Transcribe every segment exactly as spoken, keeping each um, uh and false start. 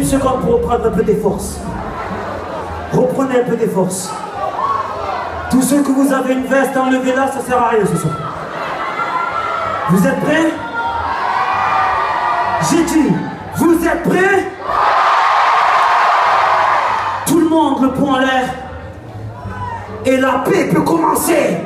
seconde pour reprendre un peu des forces. Reprenez un peu des forces. Tous ceux que vous avez une veste, enlevez-la, ça sert à rien ce soir. Vous êtes prêts? J'ai dit, vous êtes prêts? Tout le monde, le poing en l'air. Et la paix peut commencer.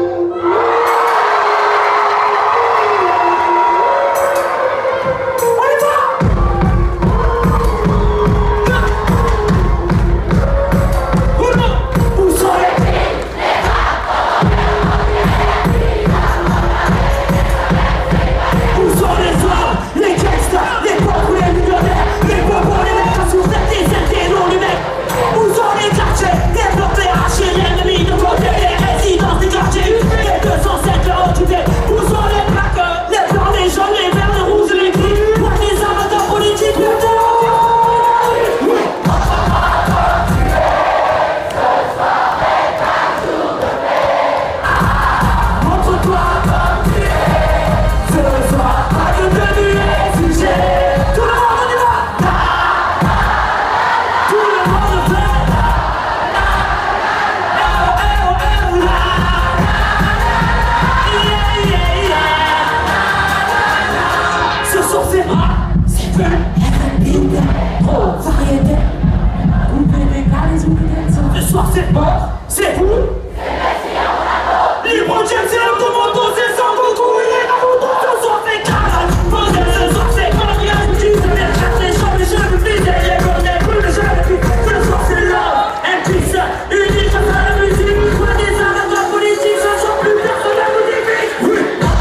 Ce soir c'est mort, c'est vous. Libre James, c'est le commando, c'est sans beaucoup, il est dans mon dos, ce soir c'est calme. Ce soir c'est quand il y a une petite, c'est bien chaque les gens, les jeunes fils, et les connaît plus, les jeunes filles. Ce soir c'est l'homme, un fils, unique face à la musique. Pour des armes de la politique, ce soir plus personne ne nous divise. Oui.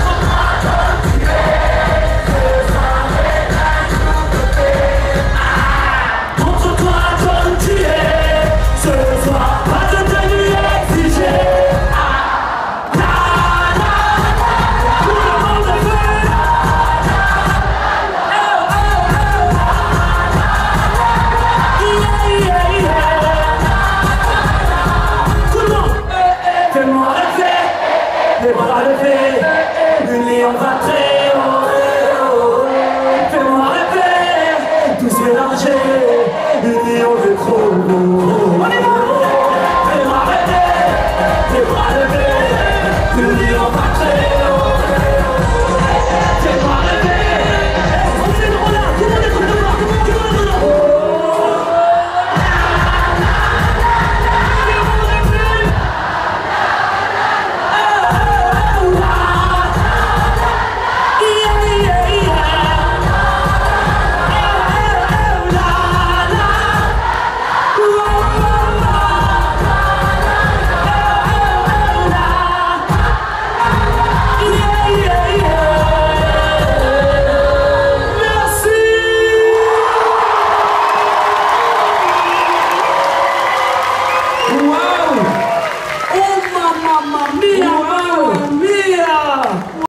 Contre toi, comme tu es, ce soir. Les bras levés, unis on va très haut. Fais-moi rêver, tous mélangés, unis on veut trop beau. On est bon. Fais-moi rêver, les bras levés, unis on va très haut. Fais-moi rêver, on fait le rollard, tout le monde est comme de moi, tout le monde est comme de moi. Mamma mia!